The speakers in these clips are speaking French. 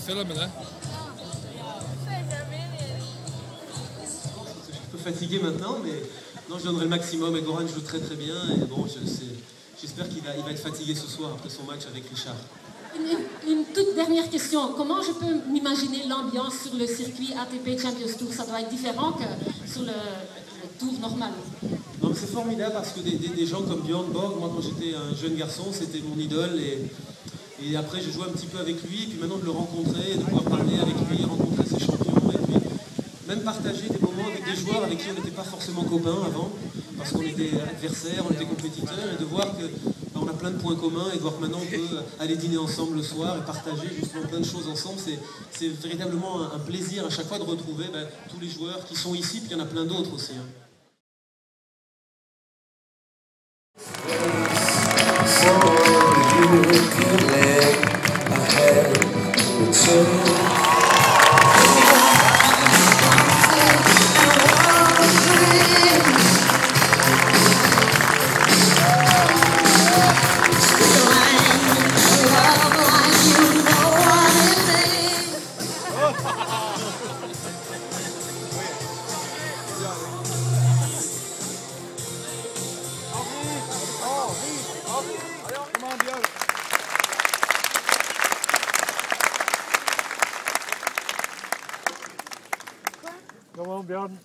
filmen, hè. Je suis un peu fatigué maintenant, mais non, je donnerai le maximum. Et Goran joue très très bien. Et bon, j'espère qu'il va être fatigué ce soir après son match avec Richard. Une toute dernière question. Comment je peux m'imaginer l'ambiance sur le circuit ATP Champions Tour? Ça doit être différent que sur le tour normal. Non, mais c'est formidable parce que des gens comme Björn Borg, moi quand j'étais un jeune garçon, c'était mon idole. Et après, j'ai joué un petit peu avec lui. Et puis maintenant, de le rencontrer, de pouvoir parler avec lui, rencontrer ses champions. Et puis même partager des moments avec des joueurs avec qui on n'était pas forcément copains avant. Parce qu'on était adversaires, on était compétiteurs. Et de voir que on a plein de points communs et de voir que maintenant on peut aller dîner ensemble le soir et partager justement plein de choses ensemble. C'est véritablement un plaisir à chaque fois de retrouver tous les joueurs qui sont ici, puis il y en a plein d'autres aussi. Hein. Come on, Björn.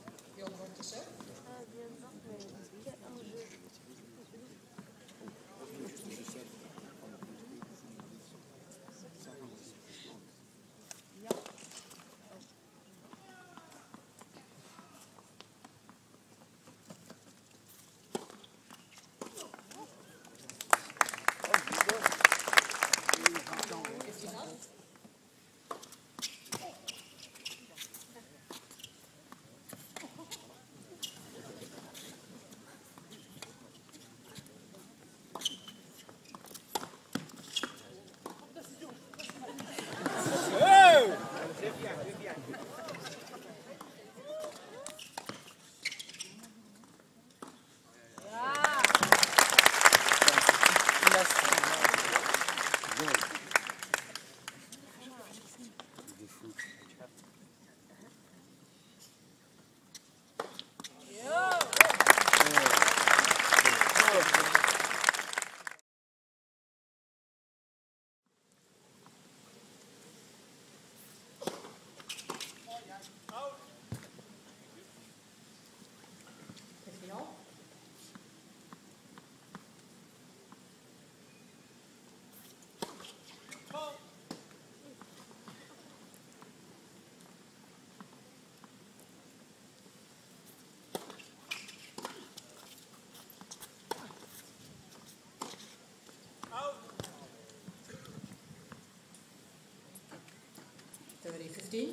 Ready, 15.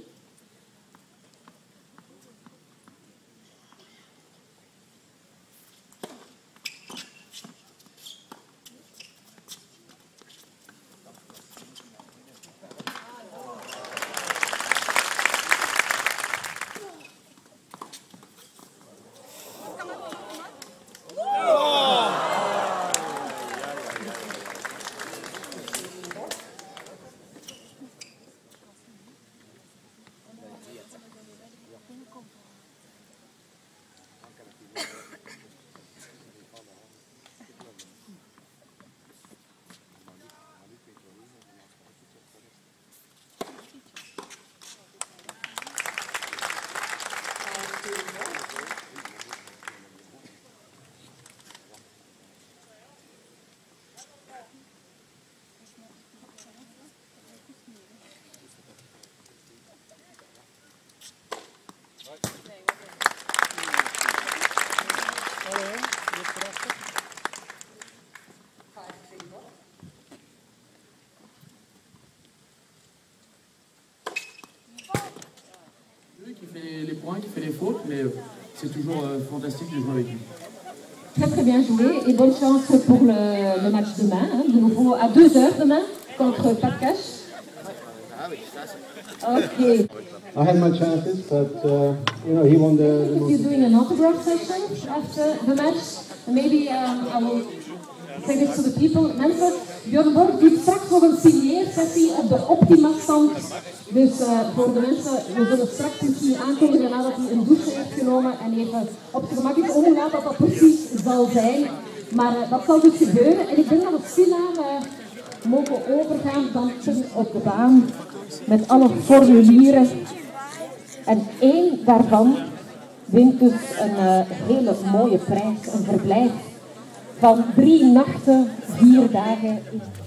Qui fait les points, qui fait les fautes, mais c'est toujours fantastique de jouer avec lui. Très très bien joué et bonne chance pour le match demain, hein, de nouveau à 2h demain contre Patkash. Okay. I had my chances, but you know, he won the You're doing an autograph session after the match. Maybe I will say this to the people. Manfred, Björn Borg doet straks nog een signeersessie op de Optima-stand. Dus voor de mensen, we zullen straks misschien aankondigen nadat hij een douche heeft genomen en even op zijn gemak is. Hoe laat dat precies zal zijn. Maar dat zal dus gebeuren. En ik denk dat we stilaan mogen overgaan dan op de baan met alle formulieren. En één daarvan wint dus een hele mooie prijs, een verblijf van 3 nachten, 4 dagen.